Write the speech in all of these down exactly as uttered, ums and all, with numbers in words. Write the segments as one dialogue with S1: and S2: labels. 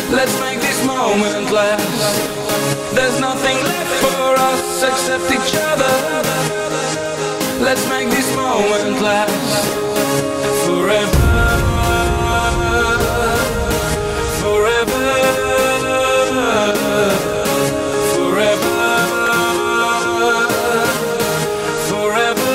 S1: Let's make this moment last. There's nothing left for us except each other. Let's make this moment last forever, forever, forever, forever.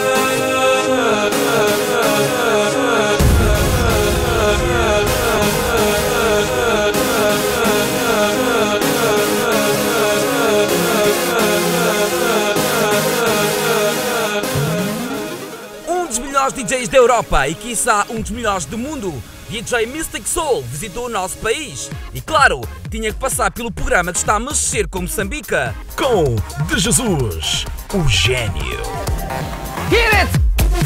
S2: D Js da Europa e quiçá um dos melhores do mundo, D J Mystic Soul visitou o nosso país e, claro, tinha que passar pelo programa que está a mexer com Moçambique.
S3: Com De Jesus, o gênio.
S2: Hit it!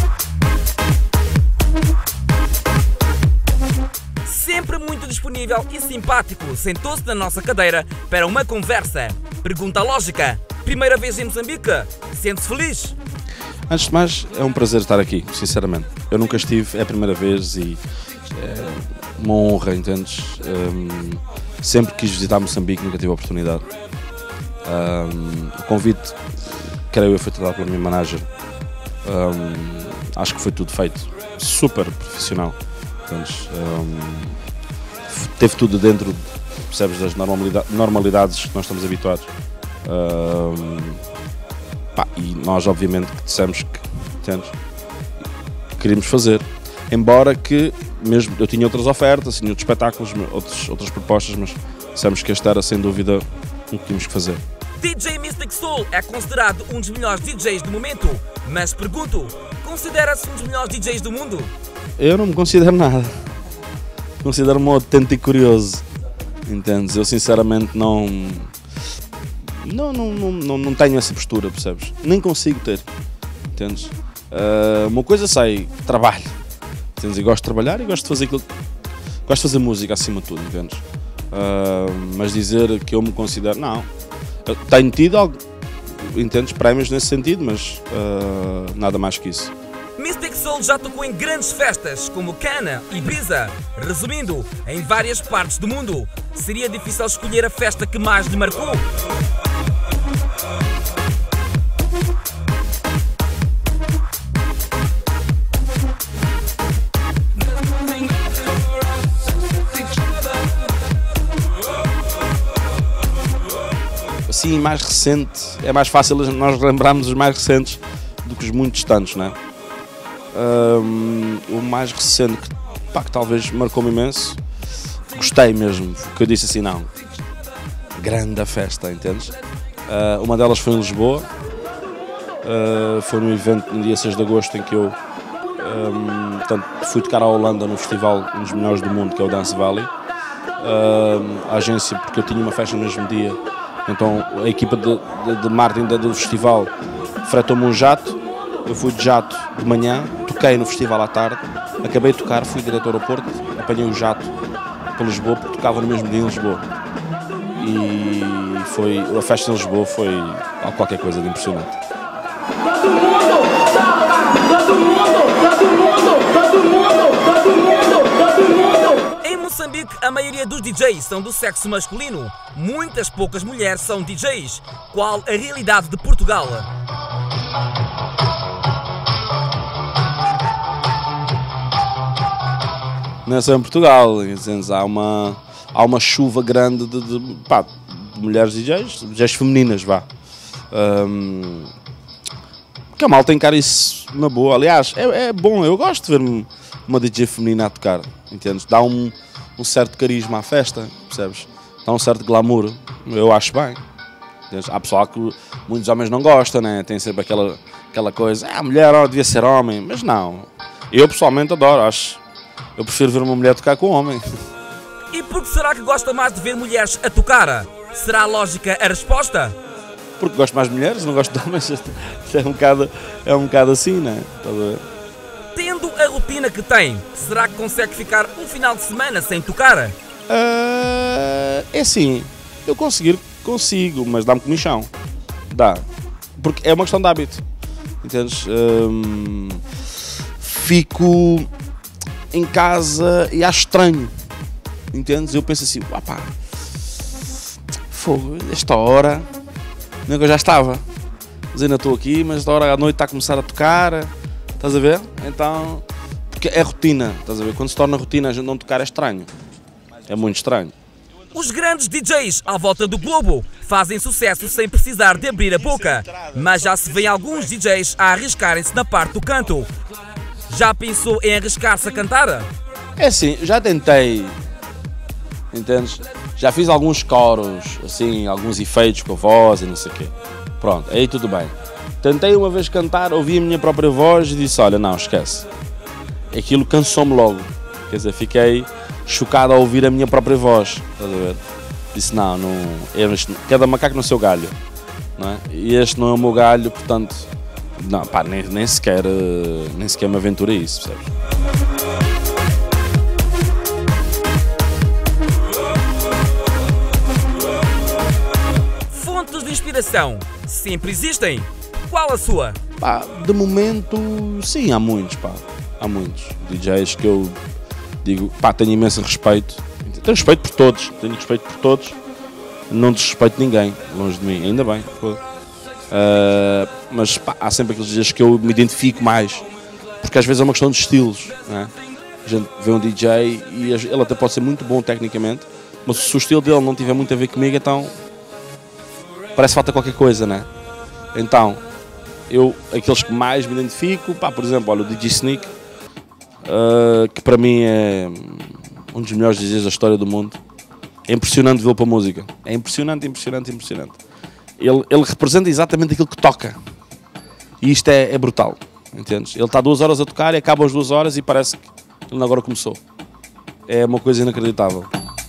S2: Sempre muito disponível e simpático, sentou-se na nossa cadeira para uma conversa. Pergunta lógica: primeira vez em Moçambique? Sente-se feliz?
S4: Antes de mais, é um prazer estar aqui, sinceramente. Eu nunca estive, é a primeira vez e é uma honra, entendes? Um, sempre quis visitar Moçambique, nunca tive a oportunidade. Um, o convite, creio eu, foi tratado pela minha manager. Um, acho que foi tudo feito super profissional. Entendes? Um, teve tudo dentro, percebes, das normalidade, normalidades que nós estamos habituados. Um, Pá, e nós obviamente que dissemos que, entendes, que queríamos fazer, embora que mesmo eu tinha outras ofertas, tinha outros espetáculos, outros, outras propostas, mas dissemos que este era sem dúvida o que tínhamos que fazer.
S2: D J Mystic Soul é considerado um dos melhores D Js do momento, mas pergunto, considera-se um dos melhores D Js do mundo?
S4: Eu não me considero nada, considero-me um autêntico curioso, entendes? Eu sinceramente não... Não, não, não, não tenho essa postura, percebes? Nem consigo ter, entendes? Uh, uma coisa sei, trabalho, entendes? E gosto de trabalhar e gosto de fazer aquilo, gosto de fazer música acima de tudo, entendes? Uh, mas dizer que eu me considero, não, eu tenho tido algo, entendes, prémios nesse sentido, mas uh, nada mais que isso.
S2: Mystic Soul já tocou em grandes festas como Cana e Ibiza, resumindo, em várias partes do mundo. Seria difícil escolher a festa que mais lhe marcou?
S4: Assim, mais recente, é mais fácil nós lembrarmos os mais recentes do que os muito distantes, não é? Um, o mais recente que, pá, que talvez marcou-me imenso, gostei mesmo, que eu disse assim, não, grande a festa, entendes? Uh, uma delas foi em Lisboa, uh, foi num evento no dia seis de agosto em que eu um, portanto, fui tocar à Holanda no festival, um dos melhores do mundo, que é o Dance Valley. Uh, a agência, porque eu tinha uma festa no mesmo dia, então a equipa de, de, de marketing do festival fretou-me um jato, eu fui de jato de manhã, toquei no festival à tarde, acabei de tocar, fui direto ao aeroporto, apanhei o jato para Lisboa, porque tocava no mesmo dia em Lisboa. E foi, a festa em Lisboa foi qualquer coisa de impressionante.
S5: Todo mundo, todo mundo, todo mundo, todo mundo, todo mundo, todo mundo.
S2: Em Moçambique, a maioria dos D Js são do sexo masculino. Muitas poucas mulheres são D Js. Qual a realidade de Portugal?
S4: Não é só em Portugal, há uma, há uma chuva grande de, de, pá, de mulheres D Js, D Js femininas, vá. Um, que a malta encara isso na boa. Aliás, é, é bom, eu gosto de ver uma D J feminina a tocar, entendes? Dá um, um certo carisma à festa, percebes? Dá um certo glamour, eu acho bem. Entendes? Há pessoal que muitos homens não gostam, né? Tem sempre aquela, aquela coisa, ah, a mulher oh, devia ser homem, mas não. Eu pessoalmente adoro, acho. Eu prefiro ver uma mulher tocar com um homem.
S2: E por que será que gosta mais de ver mulheres a tocar? Será lógica a resposta?
S4: Porque gosto mais de mulheres, não gosto de homens. É um bocado, é um bocado assim, né?
S2: Tendo a rotina que tem, será que consegue ficar um final de semana sem tocar?
S4: Uh, é assim, eu conseguir, consigo, mas dá-me comichão. Dá. Porque é uma questão de hábito. Entendes? Um, fico em casa e acho estranho. entendes? Eu penso assim, ah pá, fogo, esta hora, nem que eu já estava, mas ainda estou aqui, mas esta hora à noite está a começar a tocar, estás a ver? Então, porque é rotina, estás a ver? Quando se torna rotina a gente não tocar é estranho, é muito estranho.
S2: Os grandes D Js à volta do globo fazem sucesso sem precisar de abrir a boca, mas já se vê alguns D Js a arriscarem-se na parte do canto. Já pensou em arriscar-se a cantar?
S4: É assim, já tentei, entendes? Já fiz alguns coros, assim, alguns efeitos com a voz e não sei o quê. Pronto, aí tudo bem. Tentei uma vez cantar, ouvi a minha própria voz e disse, olha, não, esquece. Aquilo cansou-me logo, quer dizer, fiquei chocado ao ouvir a minha própria voz, estás a ver? Disse, não, não, este, cada macaco no seu galho, não é? E este não é o meu galho, portanto, não, pá, nem, nem sequer, nem sequer me aventurei isso, percebes?
S2: Fontes de inspiração sempre existem. Qual a sua?
S4: Pá, de momento, sim, há muitos, pá, há muitos D Js que eu digo, pá, tenho imenso respeito, tenho respeito por todos, tenho respeito por todos, não desrespeito ninguém, longe de mim, ainda bem, uh, mas pá, há sempre aqueles dias que eu me identifico mais, porque às vezes é uma questão de estilos, não é? A gente vê um D J e ele até pode ser muito bom tecnicamente, mas se o estilo dele não tiver muito a ver comigo, então parece que falta qualquer coisa, não é? Então, eu, aqueles que mais me identifico, pá, por exemplo, olha, o D J Sneak, Uh, que para mim é um dos melhores D Js da história do mundo. É impressionante vê-lo para a música. É impressionante, impressionante, impressionante. Ele, ele representa exatamente aquilo que toca. E isto é, é brutal, entendes? Ele está duas horas a tocar e acaba as duas horas e parece que ele agora começou. É uma coisa inacreditável.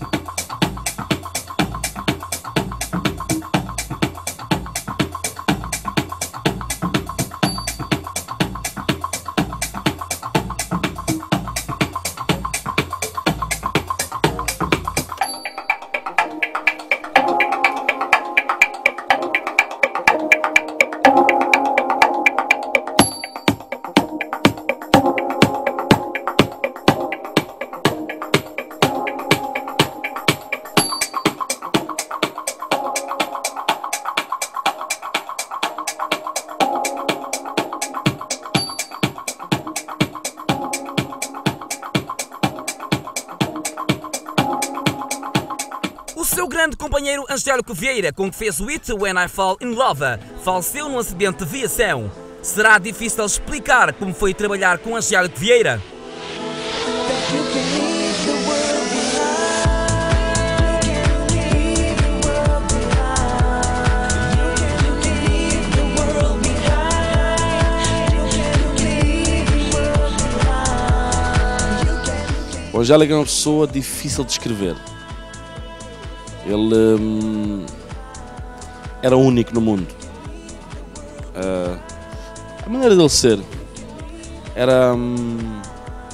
S2: O seu grande companheiro Angélico Vieira, com que fez o hit When I Fall in Love, faleceu num acidente de viação. Será difícil explicar como foi trabalhar com Angélico Vieira?
S4: O Angélico é uma pessoa difícil de escrever. Ele hum, era único no mundo. Uh, a maneira dele ser era. Hum,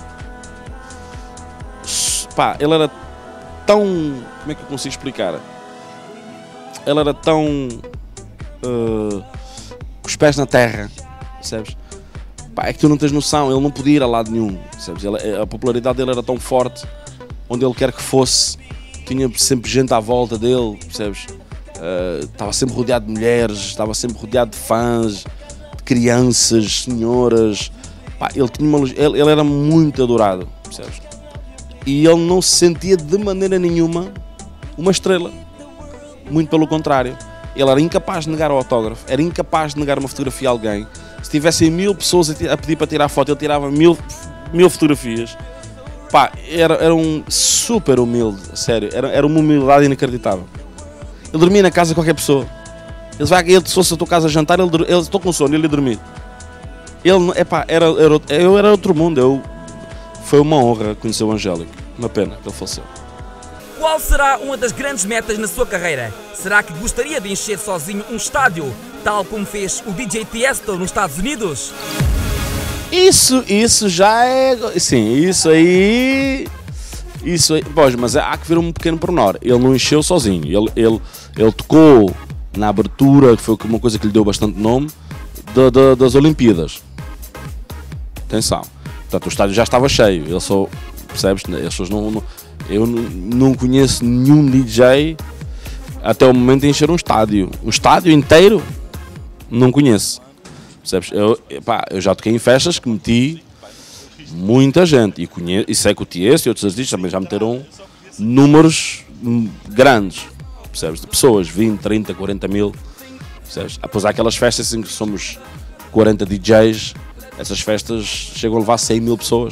S4: pá, ele era tão. Como é que eu consigo explicar? Ele era tão. Uh, com os pés na terra, percebes? Pá, é que tu não tens noção, ele não podia ir a lado nenhum, percebes? Ele, a popularidade dele era tão forte, onde ele quer que fosse. Tinha sempre gente à volta dele, percebes? Uh, estava sempre rodeado de mulheres, estava sempre rodeado de fãs, de crianças, senhoras. Pá, ele, tinha uma, ele, ele era muito adorado, percebes? E ele não se sentia de maneira nenhuma uma estrela. Muito pelo contrário. Ele era incapaz de negar o autógrafo, era incapaz de negar uma fotografia a alguém. Se tivessem mil pessoas a pedir para tirar foto, ele tirava mil, mil fotografias. Pá, era, era um super humilde, sério, era, era uma humildade inacreditável. Ele dormia na casa de qualquer pessoa. Ele vai, ele, se fosse a tua casa a jantar, ele, ele estou com sono, ele ia dormir. Ele, epá, era, era, eu era outro mundo, eu, foi uma honra conhecer o Angélico, uma pena que ele faleceu.
S2: Qual será uma das grandes metas na sua carreira? Será que gostaria de encher sozinho um estádio, tal como fez o D J Tiesto nos Estados Unidos?
S4: Isso, isso já é... Sim, isso aí... Isso aí... Pois, mas há que ver um pequeno pormenor. Ele não encheu sozinho. Ele, ele, ele tocou na abertura, que foi uma coisa que lhe deu bastante nome, de, de, das Olimpíadas. Atenção. Portanto, o estádio já estava cheio. Ele só... Percebes? As pessoas não, não, Eu não conheço nenhum D J até o momento a encher um estádio. Um estádio inteiro, não conheço. Percebes? Eu, epá, eu já toquei em festas que meti muita gente. E, conheço, e sei que o Tiesto e outros artistas também já meteram números grandes. Percebes? De pessoas, vinte, trinta, quarenta mil. Percebes? Após há aquelas festas em que somos quarenta D Js, essas festas chegam a levar cem mil pessoas.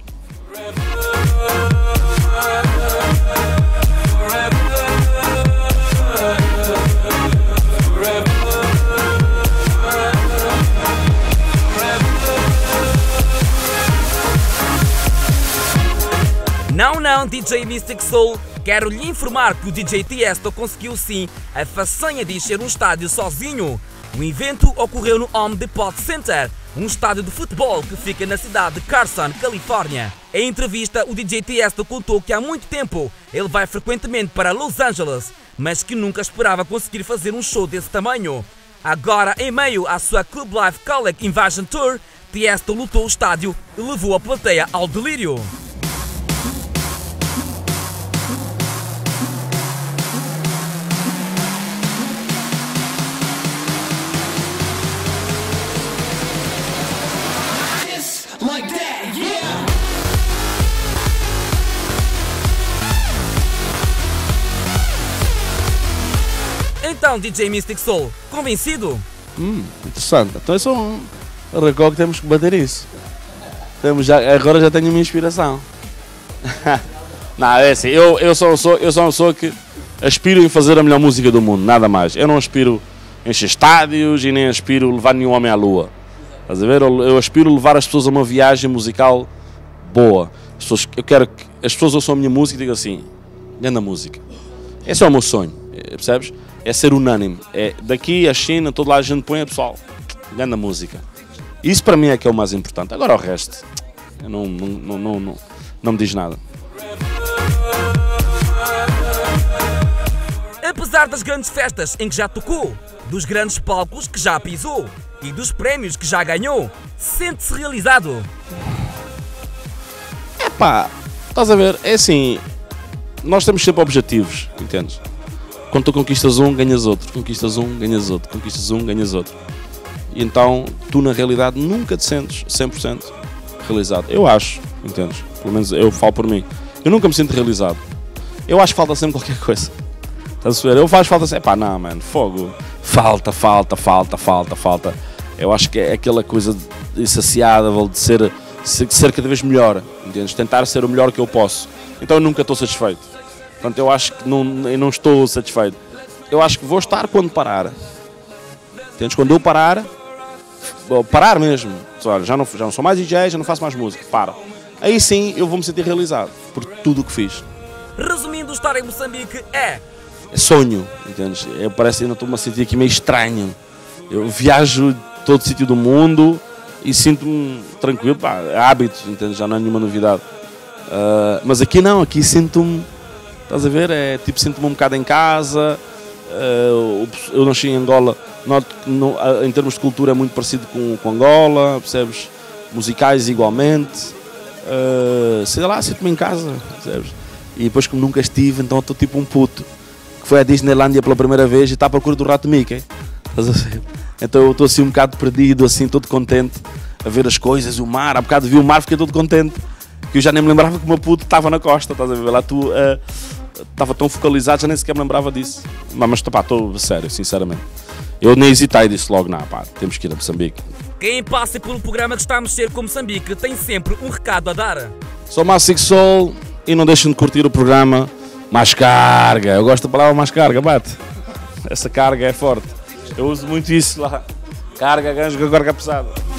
S2: Não, não, D J Mystic Soul, quero lhe informar que o D J Tiesto conseguiu sim a façanha de encher um estádio sozinho. O evento ocorreu no Home Depot Center, um estádio de futebol que fica na cidade de Carson, Califórnia. Em entrevista, o D J Tiesto contou que há muito tempo ele vai frequentemente para Los Angeles, mas que nunca esperava conseguir fazer um show desse tamanho. Agora, em meio à sua Club Life College Invasion Tour, Tiesto lutou o estádio e levou a plateia ao delírio. Então, D J Mystic Soul, convencido?
S4: Hum, interessante. Então é só um recall que temos que bater isso. Temos já, agora já tenho uma inspiração. Não, é assim, eu, eu, sou, sou, eu sou uma pessoa que aspiro em fazer a melhor música do mundo, nada mais. Eu não aspiro encher estádios e nem aspiro levar nenhum homem à lua. Estás a ver? Eu, eu aspiro levar as pessoas a uma viagem musical boa. As pessoas, eu quero que as pessoas ouçam a minha música e digam assim, grande música. Esse é o meu sonho, percebes? É ser unânime. É, daqui a China, todo lá a gente põe a pessoal, grande música. Isso para mim é que é o mais importante. Agora o resto, eu não, não, não, não, não, não me diz nada.
S2: Apesar das grandes festas em que já tocou, dos grandes palcos que já pisou e dos prémios que já ganhou, sente-se realizado?
S4: Epá, estás a ver, é assim, nós temos sempre objetivos, entendes? Quando tu conquistas um, ganhas outro, conquistas um, ganhas outro, conquistas um, ganhas outro. E então, tu na realidade nunca te sentes cem por cento realizado. Eu acho, entendes? Pelo menos eu falo por mim. Eu nunca me sinto realizado. Eu acho que falta sempre qualquer coisa. Estás a ver? Eu faço falta sempre, pá, não, mano, fogo. Falta, falta, falta, falta, falta. Eu acho que é aquela coisa insaciável de ser, de ser cada vez melhor, entendes? Tentar ser o melhor que eu posso. Então eu nunca estou satisfeito. Portanto, eu acho que não, eu não estou satisfeito. Eu acho que vou estar quando parar. Entendes? Quando eu parar, vou parar mesmo. Olha, já não, já não sou mais D J, já não faço mais música. Para. Aí sim eu vou me sentir realizado por tudo o que fiz.
S2: Resumindo, estar em Moçambique é...
S4: É sonho, entendes? Eu parece que ainda estou-me a sentir aqui meio estranho. Eu viajo de todo sítio do mundo e sinto-me tranquilo. Pá, é hábito, entendes? Já não é nenhuma novidade. Uh, mas aqui não, aqui sinto-me... Estás a ver? É tipo, sinto-me um bocado em casa. Uh, eu nasci em Angola. Noto que no, em termos de cultura é muito parecido com, com Angola, percebes? Musicais igualmente. Uh, sei lá, sinto-me em casa, percebes? E depois, como nunca estive, então estou tipo um puto que foi à Disneylândia pela primeira vez e está à procura do rato Mickey. Estás a ver? Então eu estou assim um bocado perdido, assim, todo contente a ver as coisas, o mar. Há bocado vi o mar, fiquei todo contente. Que eu já nem me lembrava que o meu puto estava na costa, estás a ver? Lá tu estava uh, tão focalizado, já nem sequer me lembrava disso. Mas, mas pá, estou sério, sinceramente. Eu nem hesitei, disse logo, não, pá, temos que ir a Moçambique.
S2: Quem passa pelo programa que está a mexer com Moçambique tem sempre um recado a dar.
S4: Sou Mystic Soul e não deixem de curtir o programa Mais Carga. Eu gosto da palavra mais carga, bate. Essa carga é forte. Eu uso muito isso lá. Carga, ganjo, carga pesada.